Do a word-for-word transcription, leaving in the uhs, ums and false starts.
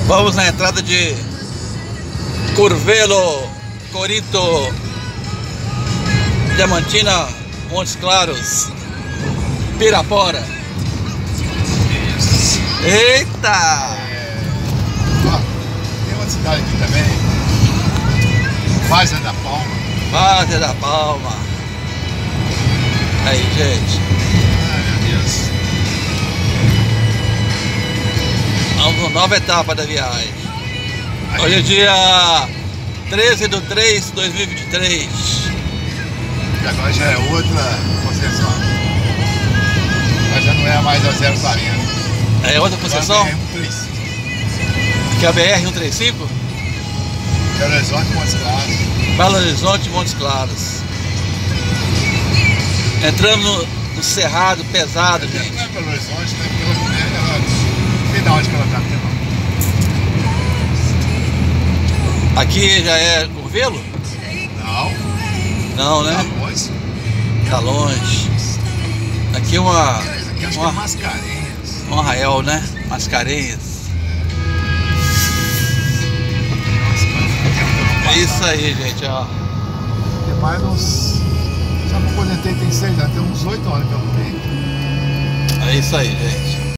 Vamos na entrada de Curvelo, Corinto, Diamantina, Montes Claros, Pirapora. Eita! É... Ó, tem outra cidade aqui também, Várzea da Palma. Várzea da Palma. Aí, gente. Ai, meu Deus. Vamos na nova etapa da viagem. Aí. Hoje é dia treze de três de dois mil e vinte e três. E agora já é outra concessão. Agora já não é mais a zero quarenta. É outra concessão? É a B R cento e trinta e cinco. Que é a B R cento e trinta e cinco? Belo Horizonte, Montes Claros. Belo Horizonte, Montes Claros. Entramos no, no Cerrado pesado, gente. Não é Belo Horizonte, né? Porque ela, ela, não sei de onde que ela tá, não. Aqui já é Curvelo? Não. Não, né? Tá longe. Tá longe. Aqui é uma... Aqui acho uma, que é Mascarenhas. um arraial, né? Mascarenhas. É isso aí, gente, ó. Tem mais uns... Já me aposentei tem seis, já tem uns oito anos que eu não tenho. É isso aí, gente.